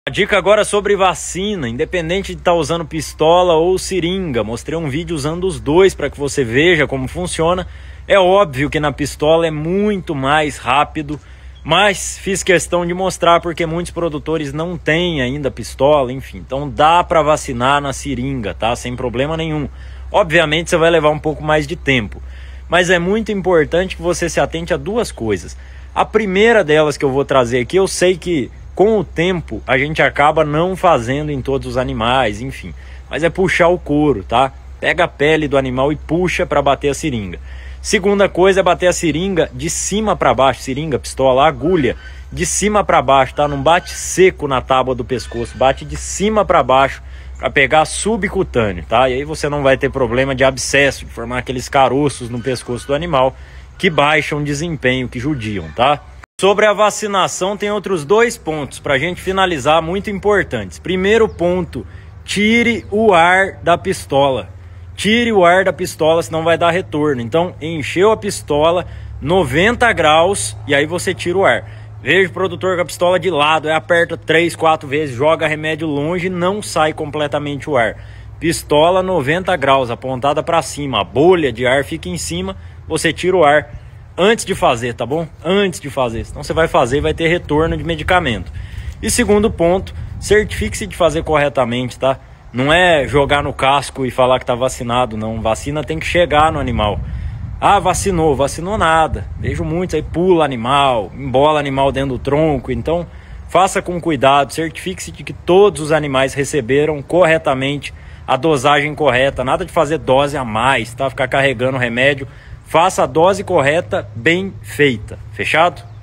A dica agora sobre vacina, independente de estar usando pistola ou seringa. Mostrei um vídeo usando os dois para que você veja como funciona. É óbvio que na pistola é muito mais rápido, mas fiz questão de mostrar porque muitos produtores não têm ainda pistola, enfim. Então dá para vacinar na seringa, tá? Sem problema nenhum. Obviamente você vai levar um pouco mais de tempo, mas é muito importante que você se atente a duas coisas. A primeira delas que eu vou trazer aqui, eu sei que com o tempo a gente acaba não fazendo em todos os animais, enfim. Mas é puxar o couro, tá? Pega a pele do animal e puxa para bater a seringa. Segunda coisa é bater a seringa de cima para baixo, seringa, pistola, agulha, de cima para baixo, tá? Não bate seco na tábua do pescoço, bate de cima para baixo para pegar subcutâneo, tá? E aí você não vai ter problema de abscesso, de formar aqueles caroços no pescoço do animal que baixam o desempenho, que judiam, tá? Sobre a vacinação tem outros dois pontos para a gente finalizar muito importantes. Primeiro ponto, tire o ar da pistola. Tire o ar da pistola, senão vai dar retorno. Então, encheu a pistola, 90 graus, e aí você tira o ar. Veja o produtor com a pistola de lado, aperta 3, 4 vezes, joga remédio longe, não sai completamente o ar. Pistola 90 graus, apontada para cima, a bolha de ar fica em cima, você tira o ar antes de fazer, tá bom? Antes de fazer, senão você vai fazer e vai ter retorno de medicamento. E segundo ponto, certifique-se de fazer corretamente, tá? Não é jogar no casco e falar que tá vacinado, não. Vacina tem que chegar no animal. Ah, vacinou nada. Vejo muitos aí, pula animal, embola animal dentro do tronco. Então, faça com cuidado, certifique-se de que todos os animais receberam corretamente a dosagem correta. Nada de fazer dose a mais, tá? Ficar carregando remédio. Faça a dose correta, bem feita. Fechado?